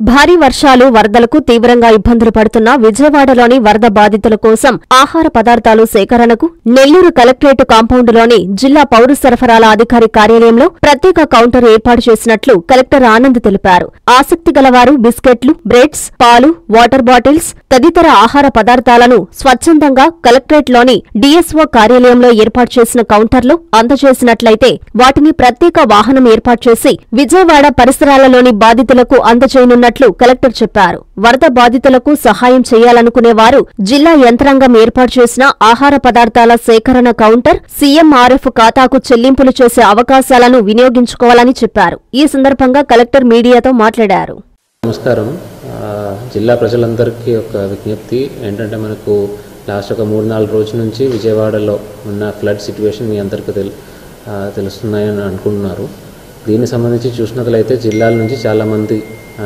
భారీ వర్షాలు వరదలకు తీవ్రంగా ఇబ్బందులు పడుతున్న విజయవాడలోని వరద బాధితుల కోసం ఆహార పదార్థాలు సేకరణకు నెల్లూరు కలెక్టరేట్ కాంపౌండ్లోని జిల్లా పౌర సరఫరాల అధికారి కార్యాలయంలో ప్రత్యేక కౌంటర్ ఏర్పాటు చేసినట్లు కలెక్టర్ ఆనంద్ తెలిపారు. ఆసక్తి గలవారు బిస్కెట్లు, బ్రెడ్స్, పాలు, వాటర్ బాటిల్స్ తదితర ఆహార పదార్థాలను స్వచ్ఛందంగా కలెక్టరేట్లోని డీఎస్ఓ కార్యాలయంలో ఏర్పాటు చేసిన కౌంటర్లో అందజేసినట్లయితే వాటిని ప్రత్యేక వాహనం ఏర్పాటు చేసి విజయవాడ పరిసరాలలోని బాధితులకు అందజేయనున్నట్లు కలెక్టర్ చెప్పారు. వరద బాధితులకు సహాయం చేయాలనుకునేవారు జిల్లా యంత్రాంగం ఏర్పాటు చేసిన ఆహార పదార్థాల సేకరణ కౌంటర్ సీఎంఆర్ఎఫ్ ఖాతాకు చెల్లింపులు చేసే అవకాశాలను వినియోగించుకోవాలని చెప్పారు. ఈ సందర్భంగా కలెక్టర్ మీడియాతో మాట్లాడారు. నమస్కారం. జిల్లా ప్రజలందరికీ ఒక విజ్ఞప్తి ఏంటంటే, మనకు లాస్ట్ ఒక 3-4 రోజుల నుంచి విజయవాడలో ఉన్న ఫ్లడ్ సిచ్యువేషన్ మీ అందరికీ తెలుస్తున్నాయని అనుకుంటున్నారు. దీనికి సంబంధించి చూసినట్లయితే జిల్లాల నుంచి చాలామంది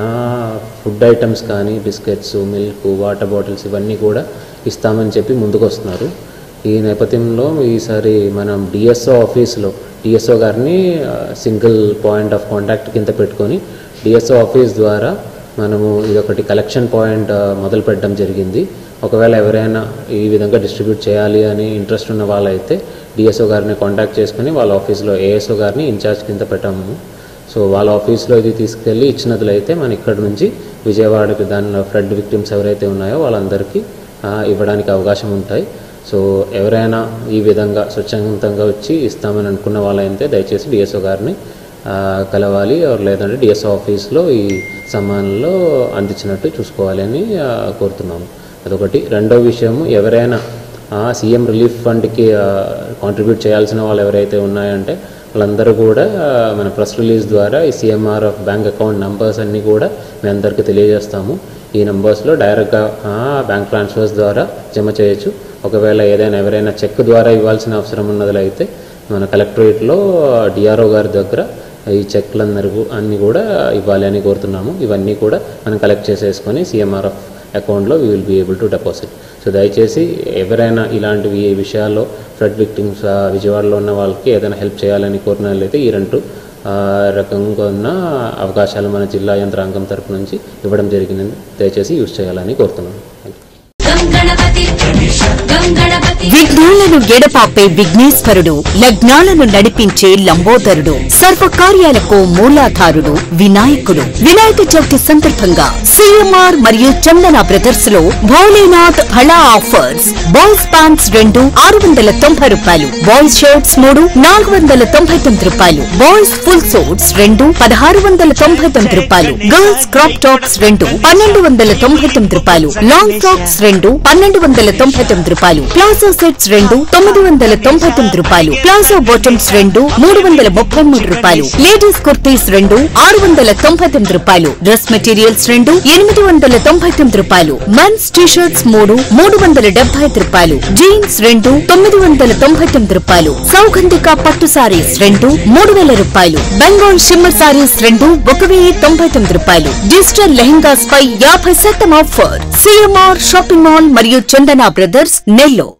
ఫుడ్ ఐటమ్స్ కానీ బిస్కెట్స్, మిల్క్, వాటర్ బాటిల్స్ ఇవన్నీ కూడా ఇస్తామని చెప్పి ముందుకు వస్తున్నారు. ఈ నేపథ్యంలో ఈసారి మనం డిఎస్ఓ ఆఫీస్లో డిఎస్ఓ గారిని సింగిల్ పాయింట్ ఆఫ్ కాంటాక్ట్ కింద పెట్టుకొని డిఎస్ఓ ఆఫీస్ ద్వారా మనము ఇదొకటి కలెక్షన్ పాయింట్ మొదలు పెట్టడం జరిగింది. ఒకవేళ ఎవరైనా ఈ విధంగా డిస్ట్రిబ్యూట్ చేయాలి అని ఇంట్రెస్ట్ ఉన్న వాళ్ళైతే డిఎస్ఓ గారిని కాంటాక్ట్ చేసుకుని వాళ్ళ ఆఫీస్లో ఏఎస్ఓ గారిని ఇన్ఛార్జ్ కింద పెట్టాము. సో వాళ్ళ ఆఫీస్లో ఇది తీసుకెళ్ళి ఇచ్చినట్లయితే మన ఇక్కడ నుంచి విజయవాడకి దానిలో ఫ్లడ్ విక్టిమ్స్ ఎవరైతే ఉన్నాయో వాళ్ళందరికీ ఇవ్వడానికి అవకాశం ఉంటాయి. సో ఎవరైనా ఈ విధంగా స్వచ్ఛందంగా వచ్చి ఇస్తామని అనుకున్న వాళ్ళైతే దయచేసి డిఎస్ఓ గారిని కలవాలి, లేదంటే డిఎస్ఓ ఆఫీస్లో ఈ సమ్మానంలో అందించినట్టు చూసుకోవాలి అని కోరుతున్నాము. అదొకటి. రెండో విషయము, ఎవరైనా సీఎం రిలీఫ్ ఫండ్కి కాంట్రిబ్యూట్ చేయాల్సిన వాళ్ళు ఎవరైతే ఉన్నాయంటే వాళ్ళందరూ కూడా మన ప్రెస్ రిలీజ్ ద్వారా ఈ సీఎంఆర్ఎఫ్ బ్యాంక్ అకౌంట్ నంబర్స్ అన్నీ కూడా మీ అందరికీ తెలియజేస్తాము. ఈ నంబర్స్లో డైరెక్ట్గా బ్యాంక్ ట్రాన్స్ఫర్స్ ద్వారా జమ చేయొచ్చు. ఒకవేళ ఎవరైనా చెక్ ద్వారా ఇవ్వాల్సిన అవసరం ఉన్నదైతే మన కలెక్టరేట్లో డిఆర్ఓ గారి దగ్గర ఈ చెక్లందరూ అన్నీ కూడా ఇవ్వాలి అని కోరుతున్నాము. ఇవన్నీ కూడా మనం కలెక్ట్ చేసేసుకొని సీఎంఆర్ఎఫ్ అకౌంట్లో we will be able to deposit. So దయచేసి ఎవరైనా ఇలాంటివి విషయాల్లో ఫ్లడ్ విక్టిమ్స్ విజయవాడలో ఉన్న వాళ్ళకి ఏదైనా హెల్ప్ చేయాలని కోరినట్లయితే ఈ రెండు రకంగా ఉన్న అవకాశాలు మన జిల్లా యంత్రాంగం తరపు నుంచి ఇవ్వడం జరిగింది. దయచేసి యూజ్ చేయాలని కోరుతున్నాను. విఘ్నాలను ఎడపాపే విఘ్నేశ్వరుడు, లగ్నాలను నడిపించే లంబోదరుడు, సర్వకార్యాలకు మూలాధారుడు వినాయకుడు. వినాయక చవితి సందర్భంగా సిఎంఆర్ మరియు చందన బ్రదర్స్ లో భోలేనాథ్ హళా ఆఫర్స్. బాయ్స్ ప్యాంట్స్ 2 690 రూపాయలు, బాయ్స్ షర్ట్స్ 3 499 రూపాయలు, బాయ్స్ ఫుల్ సూట్స్ 2 1699 రూపాయలు, గర్ల్స్ క్రాప్ టాప్స్ 2 1299 రూపాయలు, లాంగ్ ఫ్రాక్స్ 2 1299 రూపాయలు, ప్లాజో సెట్స్ 2 999 రూపాయలు, ప్లాజో బాటమ్స్ 2 333 రూపాయలు, లేడీస్ కుర్తీస్ 2 699 రూపాయలు, డ్రెస్ మెటీరియల్స్ 2 899 రూపాయలు, మెన్స్ టీషర్ట్స్ 3 375 రూపాయలు, జీన్స్ 2 999 రూపాయలు, సౌగంధిక పట్టు సారీస్ 2 3000 రూపాయలు, బెంగాల్ షిమ్మర్ సారీస్ 2 1099 రూపాయలు, డిజిటల్ లెహెంగాస్ పై 50% ఆఫర్. సిఎంఆర్ షాపింగ్ మాల్ మరియు చందన బ్రదర్స్, నెల్లూరు.